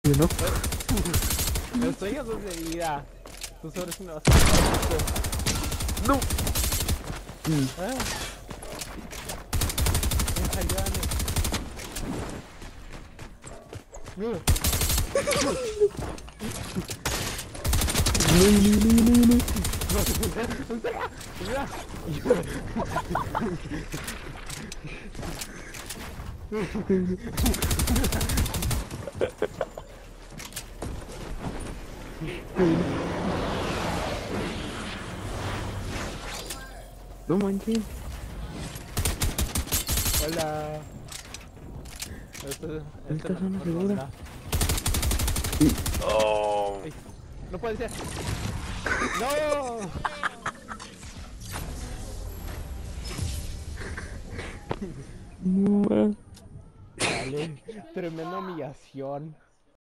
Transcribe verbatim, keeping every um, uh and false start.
Yo no. Los sueños son de vida. Tú sobres una vas No. Mm. Ah. Ayúdame. No. No, no, no, no, no. No manches. Hola. Esto, Esta es zona segura. Oh. Ay, no puede ser. No. No, man. Dale, tremenda humillación.